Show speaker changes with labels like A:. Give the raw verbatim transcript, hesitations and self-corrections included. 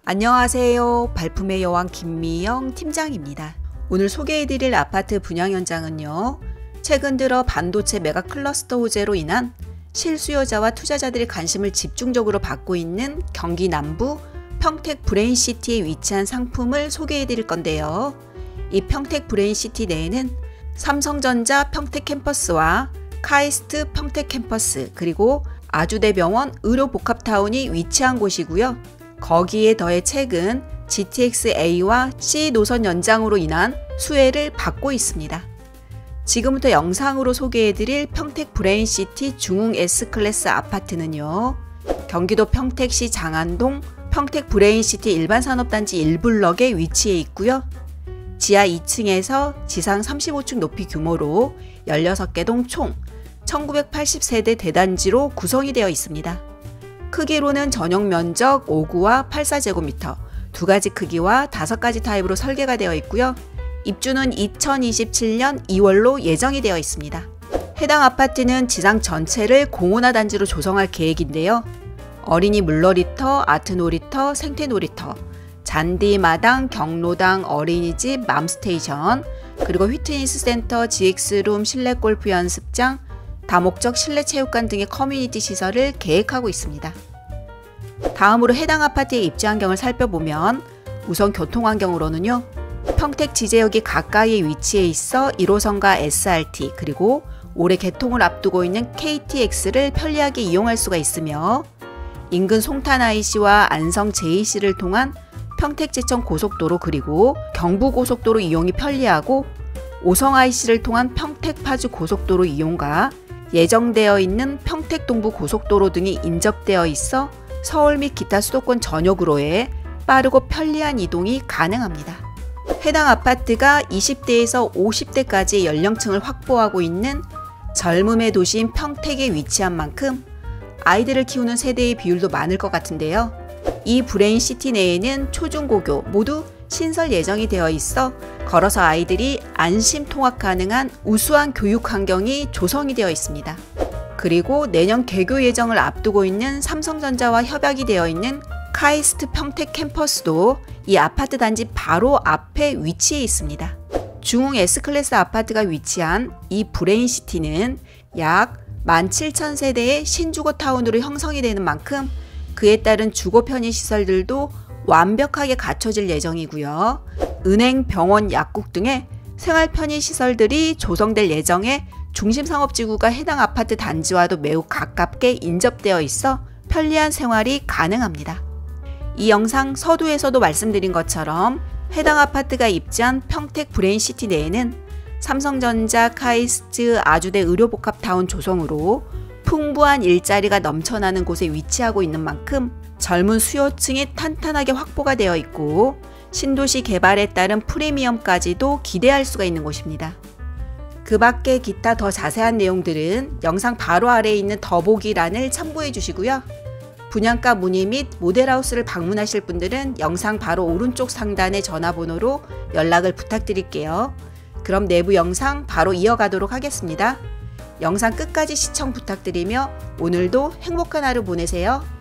A: 안녕하세요. 발품의 여왕 김미영 팀장입니다. 오늘 소개해드릴 아파트 분양 현장은요. 최근 들어 반도체 메가 클러스터 호재로 인한 실수요자와 투자자들이 관심을 집중적으로 받고 있는 경기 남부 평택 브레인시티에 위치한 상품을 소개해드릴 건데요. 이 평택 브레인시티 내에는 삼성전자 평택 캠퍼스와 카이스트 평택 캠퍼스 그리고 아주대병원 의료복합타운이 위치한 곳이고요. 거기에 더해 최근 지티엑스에이와 C 노선 연장으로 인한 수혜를 받고 있습니다. 지금부터 영상으로 소개해드릴 평택 브레인시티 중흥 S클래스 아파트는요. 경기도 평택시 장안동 평택 브레인시티 일반산업단지 일 블럭에 위치해 있고요. 지하 이 층에서 지상 삼십오 층 높이 규모로 열여섯 개 동 총 천구백팔십 세대 대단지로 구성이 되어 있습니다. 크기로는 전용 면적 오 구와 팔 사 제곱미터, 두 가지 크기와 다섯 가지 타입으로 설계가 되어 있고요. 입주는 이천이십칠 년 이월로 예정이 되어 있습니다. 해당 아파트는 지상 전체를 공원화 단지로 조성할 계획인데요. 어린이 물놀이터, 아트 놀이터, 생태 놀이터, 잔디마당, 경로당, 어린이집, 맘스테이션, 그리고 휘트니스 센터, 지엑스룸, 실내 골프 연습장, 다목적 실내 체육관 등의 커뮤니티 시설을 계획하고 있습니다. 다음으로 해당 아파트의 입지 환경을 살펴보면 우선 교통 환경으로는요. 평택 지제역이 가까이에 위치해 있어 일 호선과 에스알티 그리고 올해 개통을 앞두고 있는 케이티엑스를 편리하게 이용할 수가 있으며 인근 송탄 아이씨와 안성 제이씨를 통한 평택 제천 고속도로 그리고 경부 고속도로 이용이 편리하고 오성 아이씨를 통한 평택 파주 고속도로 이용과 예정되어 있는 평택 동부 고속도로 등이 인접되어 있어 서울 및 기타 수도권 전역으로의 빠르고 편리한 이동이 가능합니다. 해당 아파트가 이십 대에서 오십 대까지의 연령층을 확보하고 있는 젊음의 도시인 평택에 위치한 만큼 아이들을 키우는 세대의 비율도 많을 것 같은데요. 이 브레인시티 내에는 초중고교 모두 신설 예정이 되어 있어 걸어서 아이들이 안심 통학 가능한 우수한 교육 환경이 조성이 되어 있습니다. 그리고 내년 개교 예정을 앞두고 있는 삼성전자와 협약이 되어 있는 카이스트 평택 캠퍼스도 이 아파트 단지 바로 앞에 위치해 있습니다. 중흥 S클래스 아파트가 위치한 이 브레인시티는 약 만 칠천 세대의 신주거 타운으로 형성이 되는 만큼 그에 따른 주거 편의 시설들도 완벽하게 갖춰질 예정이고요. 은행, 병원, 약국 등의 생활 편의 시설들이 조성될 예정에 중심상업지구가 해당 아파트 단지와도 매우 가깝게 인접되어 있어 편리한 생활이 가능합니다. 이 영상 서두에서도 말씀드린 것처럼 해당 아파트가 입지한 평택 브레인시티 내에는 삼성전자, 카이스트, 아주대 의료복합타운 조성으로 풍부한 일자리가 넘쳐나는 곳에 위치하고 있는 만큼 젊은 수요층이 탄탄하게 확보가 되어 있고 신도시 개발에 따른 프리미엄까지도 기대할 수가 있는 곳입니다. 그 밖에 기타 더 자세한 내용들은 영상 바로 아래에 있는 더보기란을 참고해 주시고요. 분양가 문의 및 모델하우스를 방문하실 분들은 영상 바로 오른쪽 상단의 전화번호로 연락을 부탁드릴게요. 그럼 내부 영상 바로 이어가도록 하겠습니다. 영상 끝까지 시청 부탁드리며 오늘도 행복한 하루 보내세요.